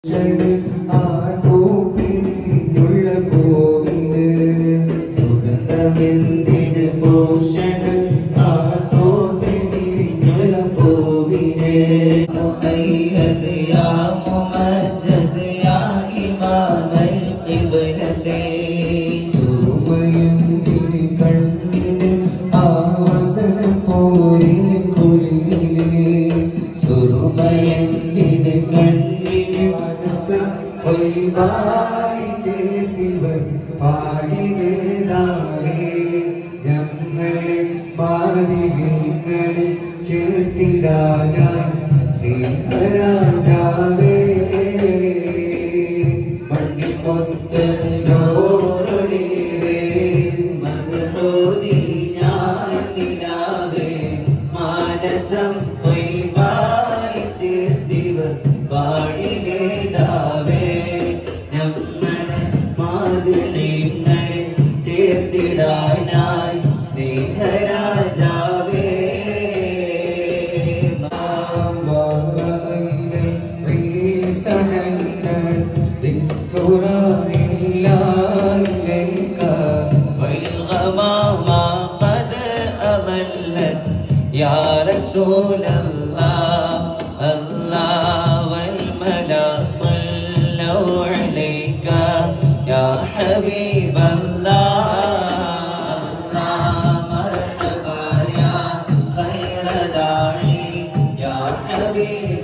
يا رسول الله الله والملا صلوا عليك يا حبيب الله الله مرحبا يا خير داعي يا حبيب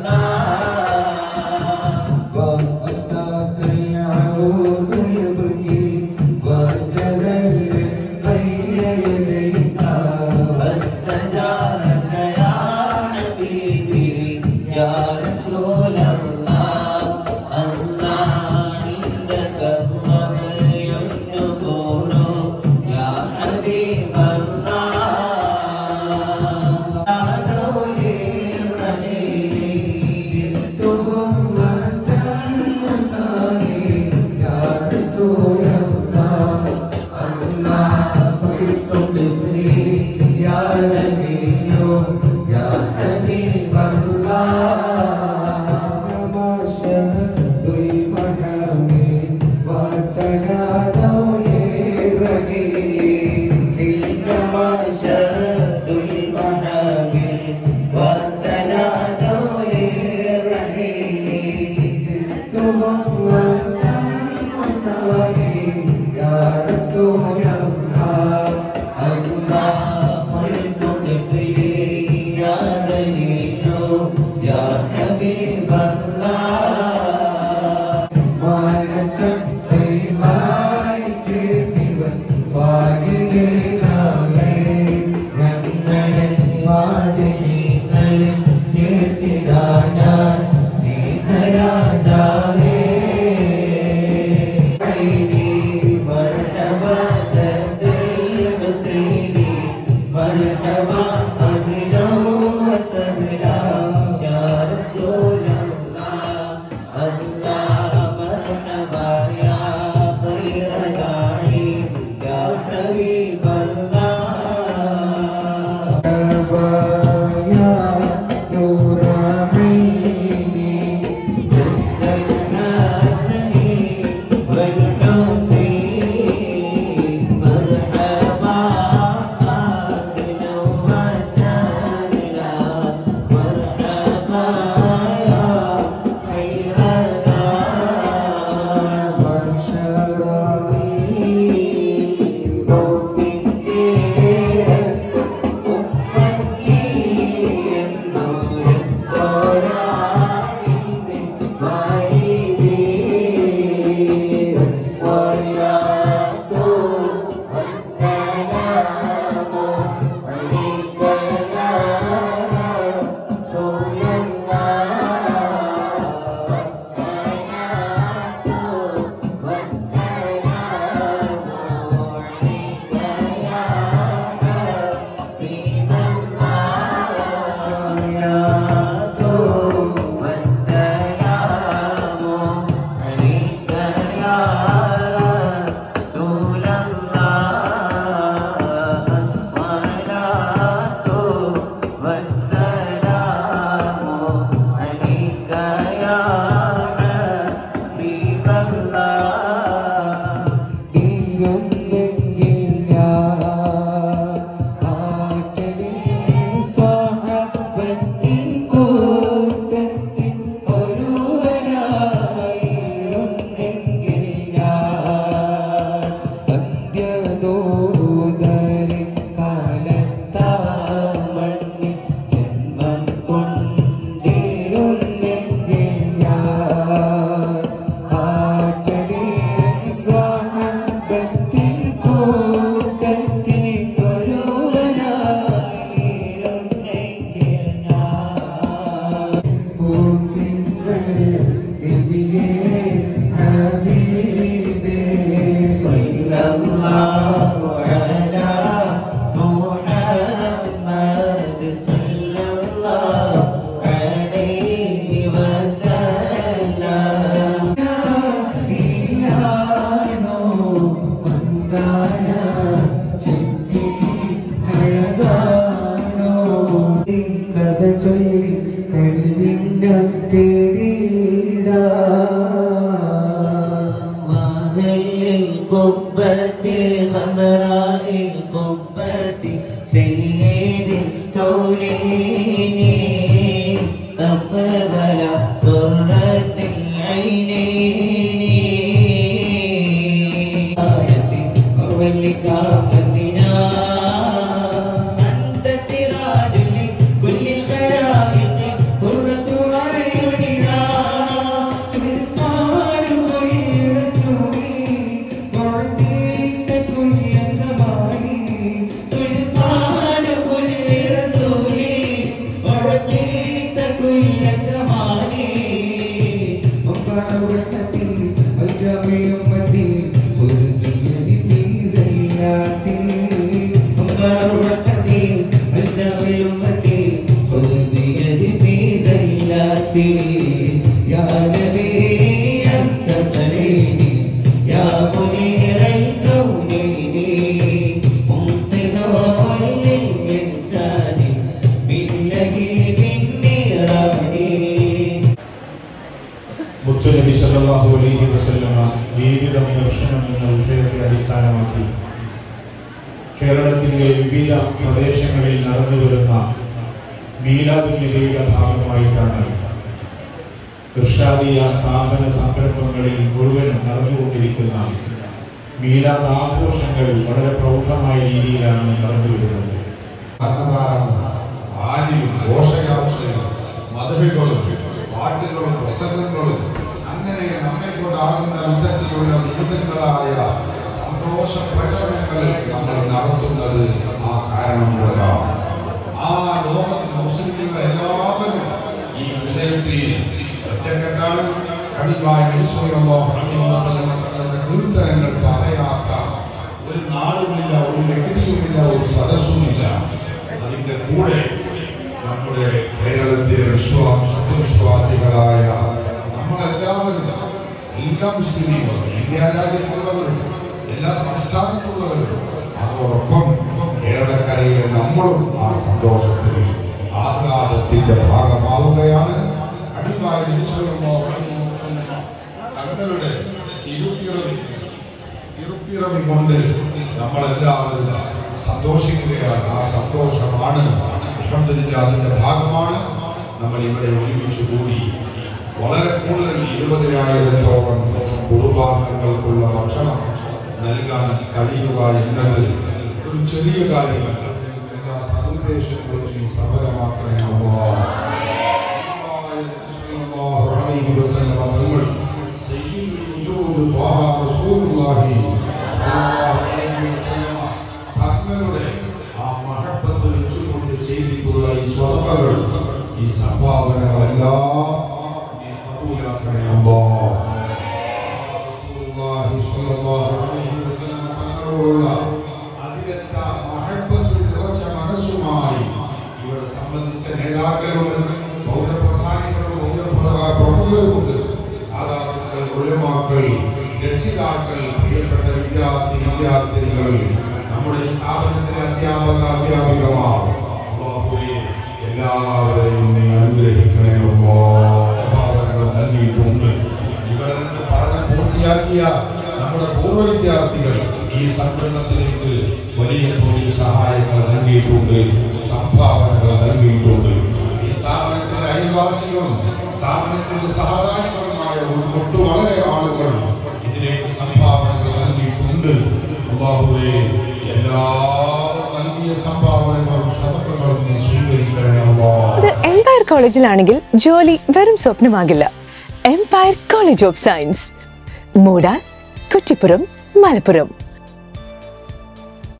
الله وأتاك العود يبكي وتذلل بين يديك واستجارك يا حبيبي يا رسول الله الله عندك الظهر درة الخضراء القبة سيد الكونين أفضل ذرة العينين آيتي أولك فتنا أنت سراج لكل الخلائق قرة أعيننا سلطان الرسول أعطيت كل كمال سلطان كل رسول أعطيت كل كمال منبع رحمتي ملجأ أمتي خذ بيدي في زلاتي منبع رحمتي ملجأ أمتي خذ بيدي في زلاتي يا نبي أنت قريبي يا منير الكونين منقذ كل الإنسان من لهيب النيران മുത്തുനബി സല്ലല്ലാഹു അലൈഹി വസല്ലമ ജീവിത ദർശനം എന്ന വിഷയത്തെ അടിസ്ഥാനമാക്കി കേരളത്തിലെ വിവിധ പ്രദേശങ്ങളിൽ നടന്നുവരുന്ന മീലാദുൻ നബിയുടെ ഭാഗമായിട്ടാണ് ഇർഷാദിയ സ്ഥാപന സംരംഭങ്ങളിൽ മുഴുവനും നടന്നുകൊണ്ടിരിക്കുന്ന മീലാദ് ആഘോഷങ്ങൾ വളരെ പ്രൗഢമായ രീതിയിലാണ് നടന്നുവരുന്നത്. പാട്ടുകളും പ്രസംഗങ്ങളും അങ്ങനെ നമ്മെ കൊണ്ടാകുന്ന വിധത്തിലുള്ള വിവിധങ്ങളായ സന്തോഷ പ്രകടനങ്ങൾ നമ്മൾ നടത്തുന്നത് ആ കാരണം കൊണ്ടാണ്. ആ ലോകത്ത് മുസ്ലിമുകൾ എല്ലാവരും ഈ വിഷയത്തിൽ ഒറ്റക്കെട്ടാണ്. കീർത്തനങ്ങൾ പറയാത്ത ഒരു നാടുമില്ല, ഒരു വ്യക്തിയുമില്ല, ഒരു സദസ്സുമില്ല. അതിന്റെ കൂടെ നമ്മുടെ കേരളത്തിലെ വിശ്വാസികളായ നമ്മളെല്ലാവരും എല്ലാ മുസ്ലിമുകളും ഇന്ത്യ രാജ്യത്തുള്ളവരും എല്ലാ സംസ്ഥാനത്തുള്ളവരും അതോടൊപ്പം കേരളക്കരയിലെ നമ്മളും ആ സന്തോഷത്തിൽ ആഹ്ലാദത്തിന്റെ ഭാഗമാവുകയാണ്. തങ്ങളുടെ ഇരുപ്പിറവി കൊണ്ട് നമ്മളെല്ലാവരും സന്തോഷിക്കുകയാണ്. ആ സന്തോഷമാണ് അതിന്റെ ഭാഗമാണ് നമ്മൾ ഇവിടെ ഒരുമിച്ച് കൂടി. വളരെ കൂടുതൽ 20,000-ഓളം കുടുംബാംഗങ്ങൾക്കുള്ള ഭക്ഷണം നൽകാൻ കഴിയുക എന്നത് ഒരു ചെറിയ കാര്യമല്ല. എല്ലാ സതുദ്ദേശങ്ങളും ഈ സഫലമാക്കണമോ. തങ്ങളുടെ ആ മഹബത്ത് വെച്ചുകൊണ്ട് ചെയ്തിട്ടുള്ള ഈ സ്വതകൾ, ഈ സംഭാവനകളെല്ലാം നീ കബൂലാക്കണേ അല്ലാഹ്. റസൂലുള്ളാഹി സ്വല്ലല്ലാഹു അലൈഹി വസല്ലം തങ്ങളോടുള്ള അതിരറ്റ മഹബത്ത് നിറച്ച മനസ്സുമായി ഇവരെ സംബന്ധിച്ച നേതാക്കളുണ്ട്, പൗരപ്രധാനികളുണ്ട്, പൗരപ്രമുഖരുണ്ട്, സാധാരണ ഉലമാക്കൾ, രക്ഷിതാക്കൾ, പ്രിയപ്പെട്ട വിദ്യാർത്ഥിനികൾ, നമ്മുടെ ഈ സ്ഥാപനത്തിലെ അധ്യാപികമാർ, എല്ലാവരെയും നീ അനുഗ്രഹിക്കണേ. നൽകിയിട്ടുണ്ട്. ഇവിടെ നിന്ന് പഠനം പൂർത്തിയാക്കിയ നമ്മുടെ പൂർവ്വ വിദ്യാർത്ഥികൾ ഈ സംഘടനത്തിലേക്ക് വലിയ സഹായങ്ങൾ നൽകിയിട്ടുണ്ട്, സംഭാവനകൾ നൽകിയിട്ടുണ്ട്. ഈ സ്ഥാപനത്തിലെ അയൽവാസികളും സ്ഥാപനത്തിന്റെ സഹകാരികളുമായ ഒട്ടു വളരെ ആളുകൾ ഇതിലേക്ക് സംഭാവനകൾ നൽകിയിട്ടുണ്ട്. അല്ലാഹുവേ, എല്ലാ നൽകിയ സംഭാവനകളും സദഖകളും നീ സ്വീകരിക്കണേ അല്ലാഹ്. ഇത് എംപയർ കോളേജിലാണെങ്കിൽ ജോലി വെറും സ്വപ്നമാകില്ല. Empire College of Science, Moodal, Kuttippuram, Malappuram.